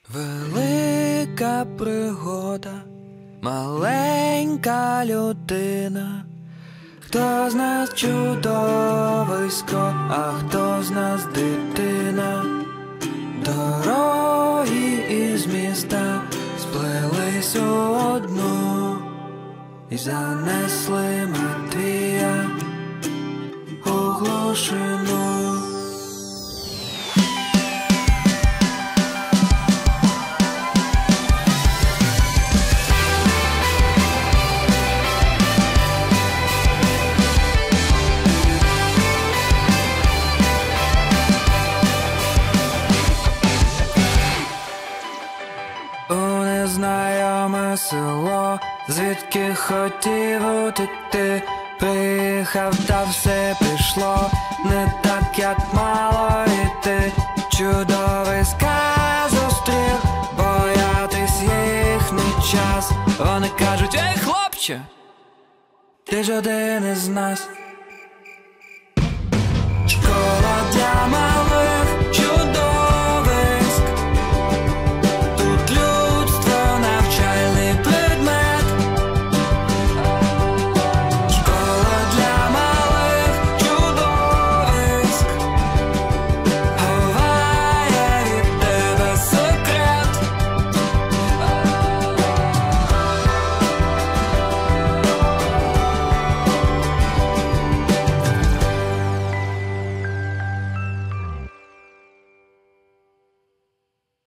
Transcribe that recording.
Велика пригода, маленька людина. Хто з нас чудовисько, а хто з нас дитина? Дороги із міста сплелись у одну і занесли Матвія у глушину. Незнайоме село, звідки хотів утекти, приїхав, та все пішло не так, як мало йти. Чудовиська зустрів, боятись їхній час. Вони кажуть: ей, хлопче, ти ж один із нас.